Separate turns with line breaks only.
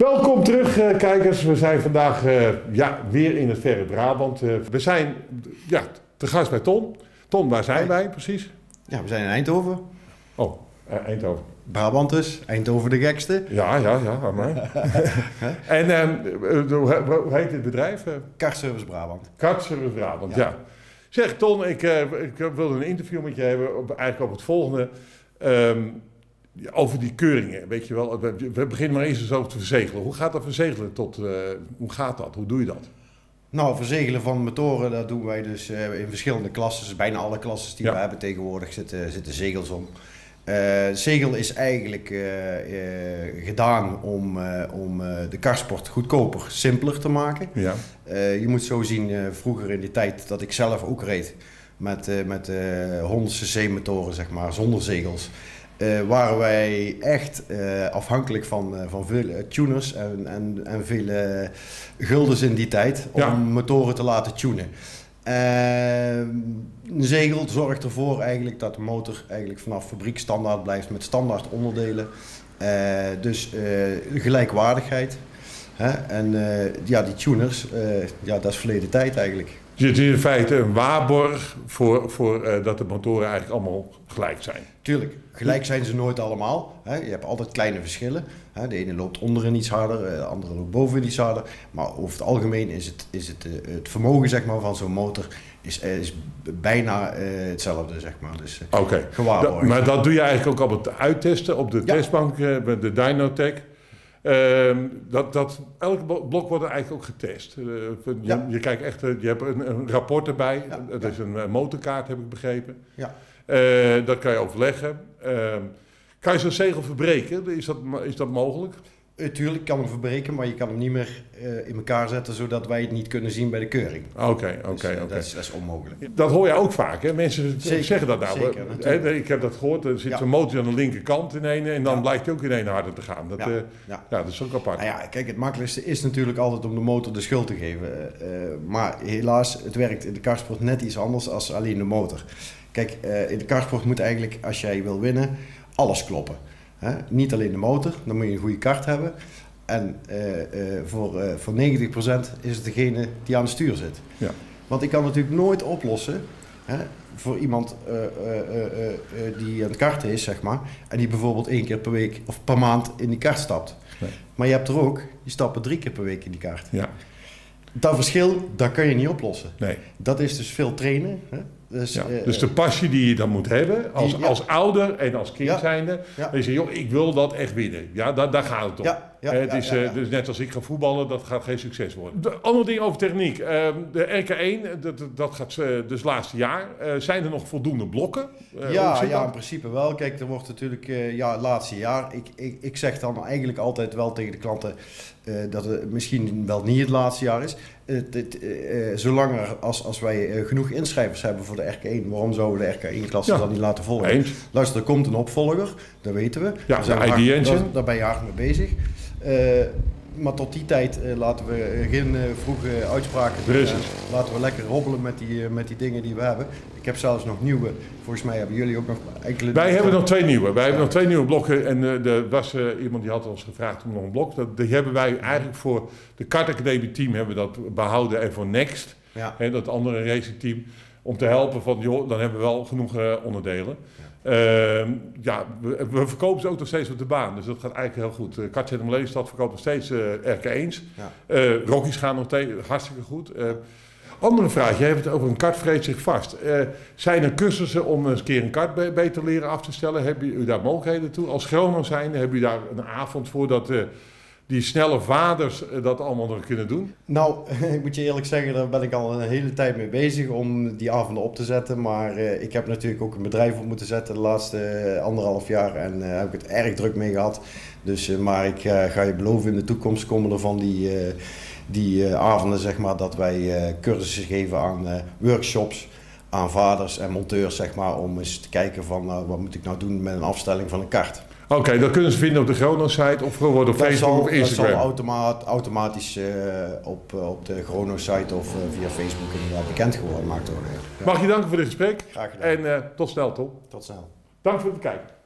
Welkom terug, kijkers. We zijn vandaag weer in het verre Brabant. We zijn te gast bij Ton. Ton, waar zijn wij precies?
Ja, we zijn in Eindhoven.
Oh, Eindhoven.
Brabant dus, Eindhoven de gekste.
Ja, maar. En hoe heet het bedrijf?
Kartservice Brabant.
Kartservice Brabant, ja. Zeg Ton, ik wilde een interview met je hebben, eigenlijk op het volgende. Over die keuringen, weet je wel. We beginnen maar eens over te verzegelen. Hoe gaat dat verzegelen hoe gaat dat? Hoe doe je dat?
Nou, verzegelen van motoren, dat doen wij dus in verschillende klassen. Bijna alle klassen die we hebben tegenwoordig zitten zegels om. Zegel is eigenlijk gedaan om de kartsport goedkoper, simpeler te maken. Ja. Je moet zo zien, vroeger in die tijd dat ik zelf ook reed met 100 cc motoren, zeg maar, zonder zegels. Waren wij echt afhankelijk van veel tuners en veel guldens in die tijd om motoren te laten tunen. Een zegel zorgt ervoor eigenlijk dat de motor eigenlijk vanaf fabriek standaard blijft met standaard onderdelen. Dus gelijkwaardigheid. Hè? En die tuners, dat is verleden tijd eigenlijk.
Dus het is in feite een waarborg voor dat de motoren eigenlijk allemaal gelijk zijn.
Tuurlijk, gelijk zijn ze nooit allemaal. Hè? Je hebt altijd kleine verschillen. Hè? De ene loopt onderin iets harder, de andere loopt bovenin iets harder. Maar over het algemeen is het vermogen, zeg maar, van zo'n motor is bijna hetzelfde, zeg maar. Dus gewaarborgd. Maar dat
doe je eigenlijk ook op het uittesten op de testbank, met de Dynotech. Elk blok wordt er eigenlijk ook getest. Je kijkt echt, je hebt een rapport erbij. Dat is een motorkaart, heb ik begrepen. Ja. Dat kan je overleggen. Kan je zo'n zegel verbreken? Is dat mogelijk?
Tuurlijk kan hem verbreken, maar je kan hem niet meer in elkaar zetten zodat wij het niet kunnen zien bij de keuring.
Oké.
Dat is onmogelijk.
Dat hoor je ook vaak, hè? Mensen zeggen dat nou.
Zeker,
ik heb dat gehoord, er zit zo'n motor aan de linkerkant in een en dan blijkt hij ook in een harder te gaan. Dat is ook apart.
Nou ja, kijk, het makkelijkste is natuurlijk altijd om de motor de schuld te geven. Maar helaas, het werkt in de kartsport net iets anders dan alleen de motor. Kijk, in de kartsport moet eigenlijk, als jij wil winnen, alles kloppen. Niet alleen de motor, dan moet je een goede kart hebben. En voor 90% is het degene die aan het stuur zit. Ja. Want ik kan natuurlijk nooit oplossen voor iemand die aan het karten is, zeg maar. En die bijvoorbeeld 1 keer per week of per maand in die kart stapt. Nee. Maar je hebt er ook, die stappen 3 keer per week in die kart. Ja. Dat verschil, dat kun je niet oplossen. Nee. Dat is dus veel trainen.
Dus de passie die je dan moet hebben, als ouder en als kind zijnde, dan je zegt, joh, ik wil dat echt winnen. Ja, daar gaat het om. Dus net als ik ga voetballen, dat gaat geen succes worden. De andere ding over techniek. De RK1, dat gaat dus laatste jaar. Zijn er nog voldoende blokken?
In principe wel. Kijk, er wordt natuurlijk het laatste jaar. Ik zeg dan eigenlijk altijd wel tegen de klanten dat het misschien wel niet het laatste jaar is. Zolang als wij genoeg inschrijvers hebben voor de RK1, waarom zouden we de RK1-klasse dan niet laten volgen? Eens. Luister, er komt een opvolger, dat weten we.
Ja,
daar ben je hard mee bezig. Maar tot die tijd laten we geen vroege uitspraken doen. Laten we lekker hobbelen met die dingen die we hebben. Ik heb zelfs nog nieuwe. Volgens mij hebben jullie ook nog enkele...
Wij hebben nog 2 nieuwe. Wij hebben nog 2 nieuwe blokken. En er was iemand die had ons gevraagd om nog een blok. Die hebben wij eigenlijk voor de kartacademie team hebben we dat behouden. En voor Next, dat andere racing team, om te helpen van, joh, dan hebben we wel genoeg onderdelen. We verkopen ze ook nog steeds op de baan, dus dat gaat eigenlijk heel goed. Kartcentrum Lelystad verkoopt nog steeds RK1's. Rockies gaan nog hartstikke goed. Andere vraag, je hebt het over een kart vreet zich vast. Zijn er cursussen om eens een keer een kart beter leren af te stellen? Hebben u daar mogelijkheden toe? Als chrono zijnde, hebben u daar een avond voor dat die snelle vaders dat allemaal nog kunnen doen?
Nou, ik moet je eerlijk zeggen, daar ben ik al een hele tijd mee bezig om die avonden op te zetten. Maar ik heb natuurlijk ook een bedrijf op moeten zetten de laatste 1,5 jaar en heb ik het erg druk mee gehad. Dus, maar ik ga je beloven, in de toekomst komen er van die avonden, zeg maar, dat wij cursussen geven aan workshops, aan vaders en monteurs, zeg maar, om eens te kijken van wat moet ik nou doen met een afstelling van een kart.
Oké, dat kunnen ze vinden op de Chrono-site of gewoon op Facebook of Instagram?
Dat zal automatisch op de Chrono-site of via Facebook bekend gemaakt worden.
Mag je danken voor dit gesprek.
Graag gedaan.
En tot snel, Tom.
Tot snel.
Dank voor het kijken.